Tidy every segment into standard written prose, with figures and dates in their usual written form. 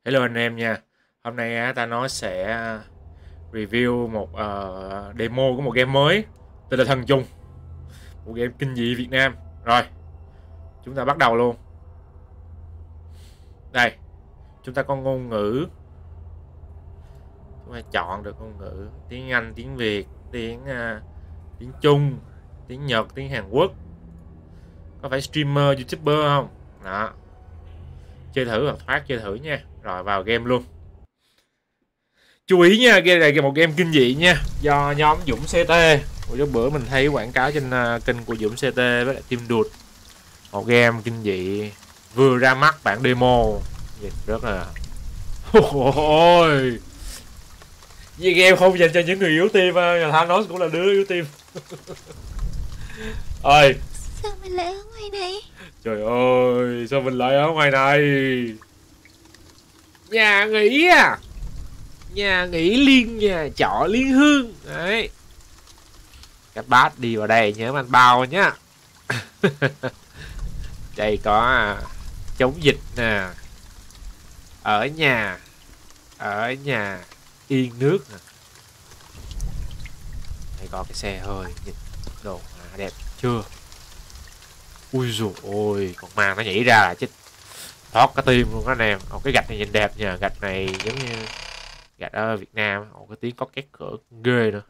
Hello anh em nha. Hôm nay ta nói sẽ review một demo của một game mới tên là Thần Chung, một game kinh dị Việt Nam. Rồi, chúng ta bắt đầu luôn. Đây, chúng ta có ngôn ngữ. Chúng ta chọn được ngôn ngữ tiếng Anh, tiếng Việt, tiếng Trung, tiếng Nhật, tiếng Hàn Quốc. Có phải streamer, youtuber không? Đó. Chơi thử hoặc thoát chơi thử nha. Rồi vào game luôn. Chú ý nha, game này là một game kinh dị nha, do nhóm Dũng CT. Bữa bữa mình thấy quảng cáo trên kênh của Dũng CT với lại Team Đụt. Một game kinh dị vừa ra mắt bản demo, nhìn rất là ôi. Vì game không dành cho những người yếu tim, nhà Thanos cũng là đứa yếu tim. Ơi, sao mình lại ở ngoài này? trời ơi, sao mình lại ở ngoài này? Nhà nghỉ à? Nhà nghỉ nhà trọ Liên Hương đấy. Các bác đi vào đây nhớ mang bao nhá. Đây có chống dịch nè, ở nhà yên nước nè. Đây có cái xe hơi, nhìn đồ đẹp chưa? Ui dồi ôi, con ma nó nhảy ra là chết thoát cái tim luôn đó anh em. Cái gạch này nhìn đẹp nha, gạch này giống như gạch ở Việt Nam. Cái tiếng có két cửa ghê nữa.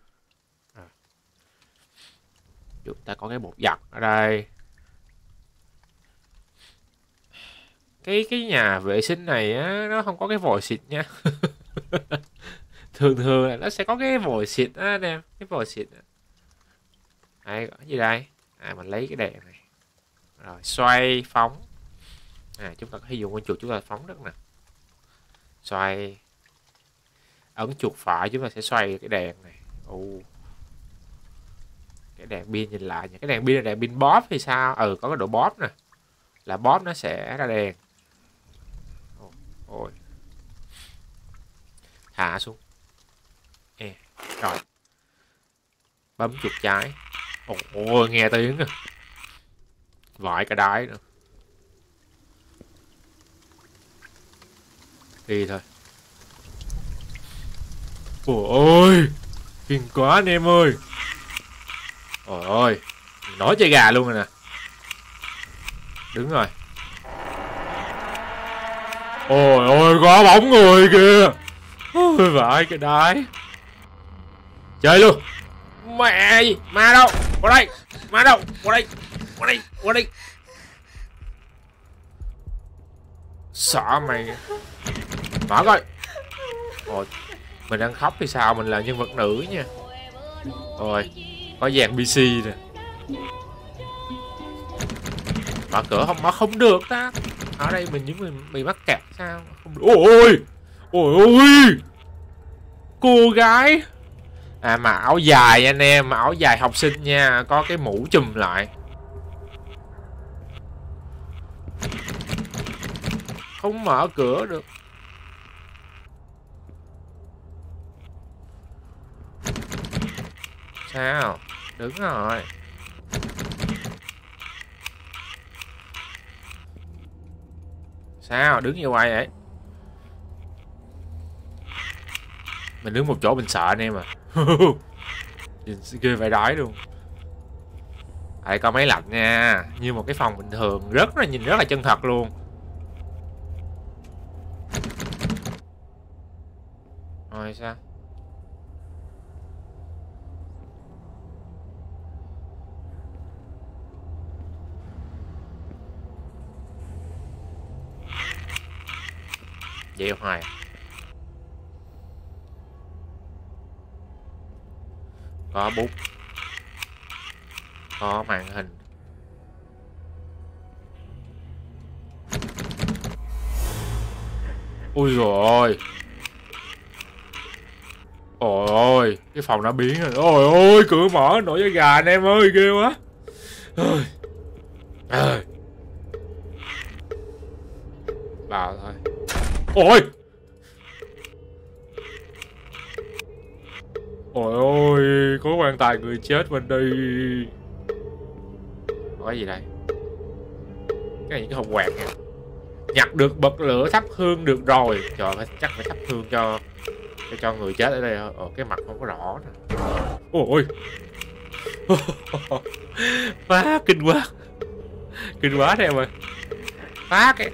Chúng ta có cái bột giặt ở đây. Cái nhà vệ sinh này á, nó không có cái vòi xịt nha. thường là nó sẽ có cái vòi xịt á anh em, cái vòi xịt. Đây có gì đây? Mình lấy cái đèn này rồi xoay phóng. Chúng ta có thể dùng con chuột chúng ta phóng rất nè, xoay ấn chuột phải chúng ta sẽ xoay cái đèn này. Cái đèn pin nhìn lại nha, cái đèn pin là đèn pin bóp hay sao? Có cái độ bóp nè, là bóp nó sẽ ra đèn. Ôi, thả xuống. Rồi bấm chuột trái. Ôi, nghe tiếng à, vãi cả đái nữa. Đi thôi. Ôi, kinh quá anh em ơi. Ôi ôi, nói chơi gà luôn rồi nè. Đứng rồi. Ôi ôi, có bóng người kìa. Ôi vãi cái đái. Chơi luôn. Mẹ gì? Ma đâu? Qua đây. Ma đâu? Qua đây. Qua đây. Qua đây. Sợ mày. Mở coi. Ôi, mình đang khóc thì sao? Mình là nhân vật nữ nha. Rồi, có dàn PC nè. Mở cửa không? Mở không được ta. Ở đây mình những người bị mắc kẹt sao? Không được. Ôi! Ôi ôi! Cô gái. Mà áo dài anh em, áo dài học sinh nha, có cái mũ chùm lại. Không mở cửa được. Sao? Đứng rồi. Sao? Đứng như hoài vậy? Mình đứng một chỗ mình sợ anh em à. Nhìn ghê vãi đái luôn. Đây có máy lạnh nha, như một cái phòng bình thường, nhìn rất là chân thật luôn. Rồi sao? Vậy hoài. Có bút, có màn hình. Ui dồi ôi. Ôi ôi, cái phòng đã biến rồi. Ôi ôi, cửa mở nổi da gà anh em ơi, ghê quá. Vào thôi. Ôi. Ôi ôi, có quan tài người chết bên đây. Có cái gì đây? Cái này những cái hộp quẹt nè. Nhặt được bật lửa thắp hương được rồi. Trời ơi, chắc phải thắp hương cho người chết ở đây. Cái mặt không có rõ nè. Ôi. Má, kinh quá. Kinh quá em ơi. Má cái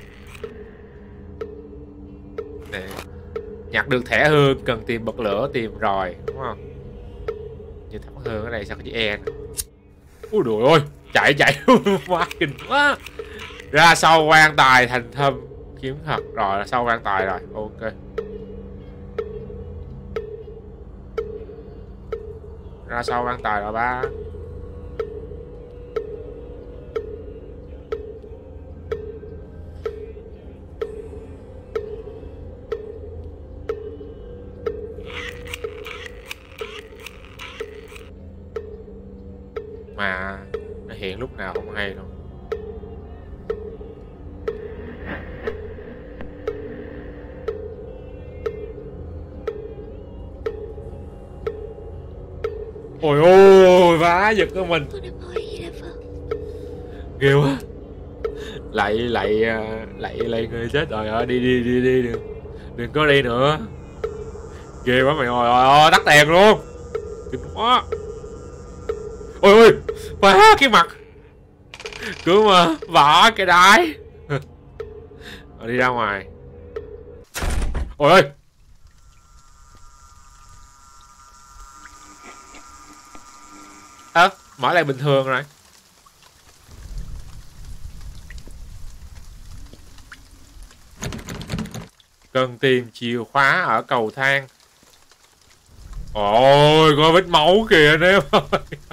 nè. Nhặt được thẻ hương, cần tìm bật lửa, tìm rồi, đúng không? Như thắp hương ở đây sao có chữ E nè. Ôi đùi ơi, chạy quá kinh quá. Ra sau quan tài thành thâm kiếm thật rồi, là sau quan tài rồi, ok. Ra sau quan tài rồi ba. Mà nó hiện lúc nào không hay đâu. Ôi ôi, vá giật của mình. Ghê quá. Lại người chết rồi. Đi đừng có đi nữa. Ghê quá mày ơi, tắt đèn luôn. Kinh quá. Ôi ôi, phá cái mặt. Cứ mà vả cái đái. Đi ra ngoài. Ôi ơi. Mở lại bình thường rồi. Cần tìm chìa khóa ở cầu thang. Ôi, có vết máu kìa anh em ơi.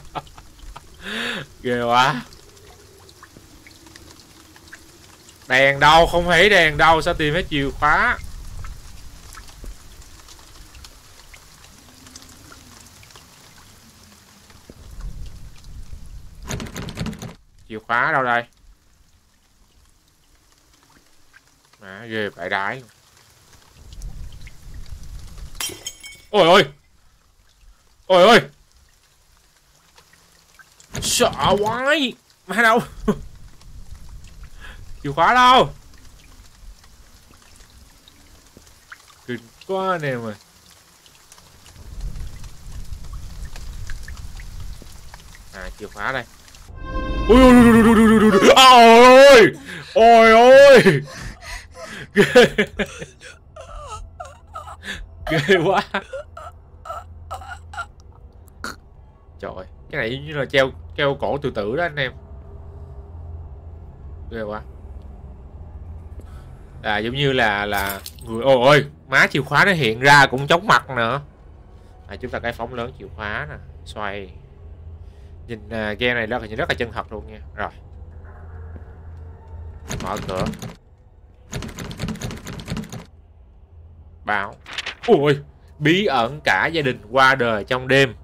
Ghê quá. Đèn đâu, không thấy đèn đâu, sao tìm hết chìa khóa. Chìa khóa đâu đây? Má ghê phải đái. Ôi ôi. Ôi ôi. Sợ quái. Má đâu? Chìa khóa đâu? Kinh quá anh em ơi. Chìa khóa đây. Ôi ôi ôi ôi. Ghê quá. Trời ơi, cái này như là treo cổ tự tử đó anh em. Ghê quá. Giống như là người. Ôi ôi, má chìa khóa nó hiện ra cũng chóng mặt nữa. Chúng ta cái phóng lớn chìa khóa nè, xoay. Nhìn game này rất là chân thật luôn nha. Rồi, mở cửa. Báo. Ui, bí ẩn cả gia đình qua đời trong đêm.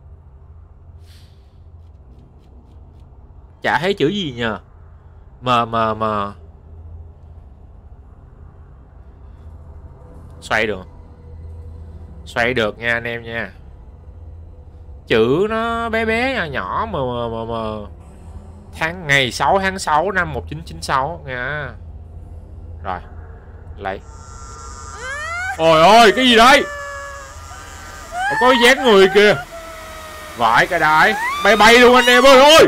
Chả thấy chữ gì nhờ. Mờ. Xoay được nha anh em nha. Chữ nó bé nhỏ mờ. Ngày 6 tháng 6 năm 1996 nha. Rồi, lấy. Ôi ôi, cái gì đây? Có dáng người kìa. Vãi cái đái. Bay luôn anh em ơi. Ôi.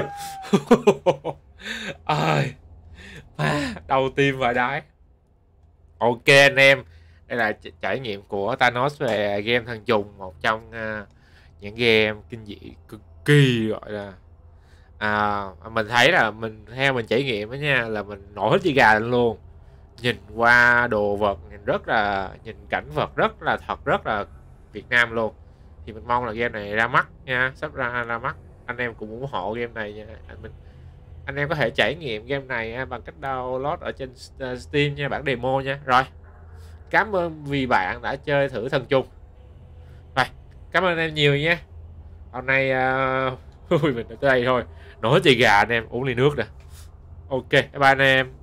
Ơi. Đầu tim vãi đái. Ok anh em. Đây là trải nghiệm của Thanos về game Thần Trùng. Một trong những game kinh dị cực kỳ gọi là mình thấy là theo mình trải nghiệm đó nha, là mình nổi hết da gà lên luôn. Nhìn qua đồ vật, nhìn cảnh vật rất là thật, rất là Việt Nam luôn. Thì mình mong là game này ra mắt nha, sắp ra mắt. Anh em cũng ủng hộ game này nha. Anh em có thể trải nghiệm game này bằng cách download ở trên Steam nha, bản demo nha. Rồi, cảm ơn vì bạn đã chơi thử Thần Trùng. Rồi, cảm ơn em nhiều nha. Hôm nay mình tới đây thôi. Nổi hết da gà anh em, uống ly nước nè. Ok, bye bye anh em.